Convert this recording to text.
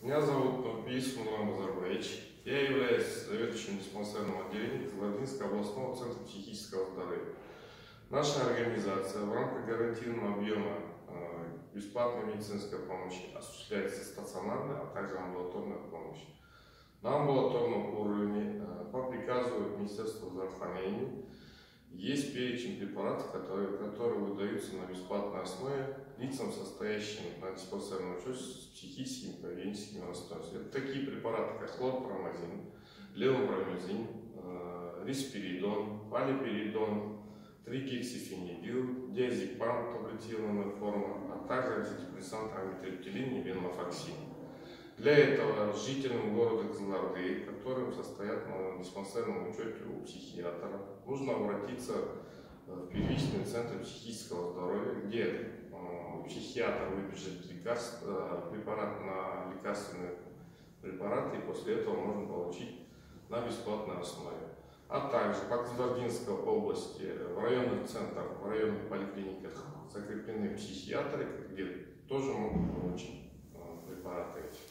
Меня зовут Нурпиев Нурлан Базарбаевич. Я являюсь заведующим диспансерным отделением Кызылординского областного центра психического здоровья. Наша организация в рамках гарантийного объема бесплатной медицинской помощи осуществляется стационарная, а также амбулаторная помощь. На амбулаторном уровне по приказу Министерства здравоохранения есть перечень препаратов, которые выдаются на бесплатной основе лицам, состоящим на диспансерном учете с психическими и поведенческими расстройствами. Это такие препараты, как хлорпромазин, левопромазин, рисперидон, палиперидон, тригексифенидил, диазепам, таблетированная форма, а также антидепрессант амитриптилин и венлафоксин. Для этого жителям города Кызылорды, которые состоят на диспансерном учете у психиатра, нужно обратиться в первичный центр психического здоровья, где психиатр выпишет препарат на лекарственные препараты, и после этого можно получить на бесплатной основе. А также по Кызылординской области в районных центрах, в районных поликлиниках закреплены психиатры, где тоже могут получить препараты эти.